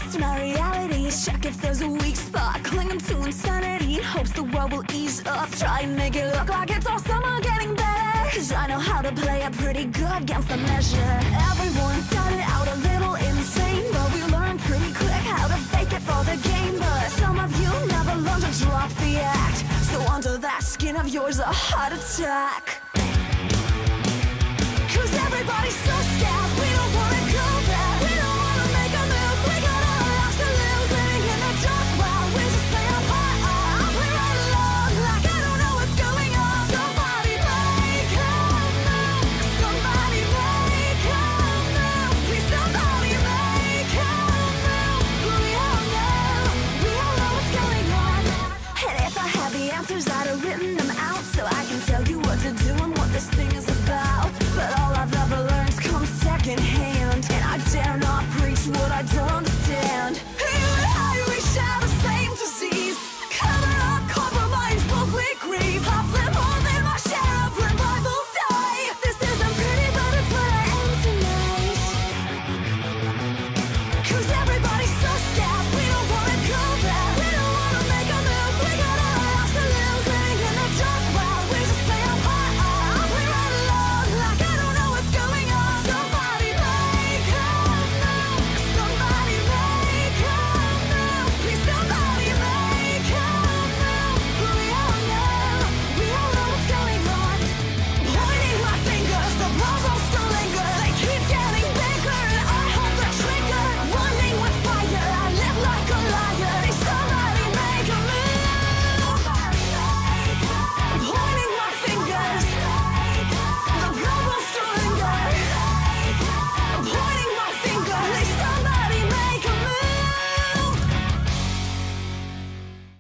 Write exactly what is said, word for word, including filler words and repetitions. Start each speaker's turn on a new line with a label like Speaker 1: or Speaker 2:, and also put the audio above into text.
Speaker 1: test my reality, check if there's a weak spot, clinging to insanity in hopes the world will ease up. Try and make it look like it's all summer getting better, cause I know how to play it pretty good against the measure. Everyone started out a little insane, but we learned pretty quick how to fake it for the game. But some of you never learned to drop the act, so under that skin of yours a heart attack. Cause everybody's so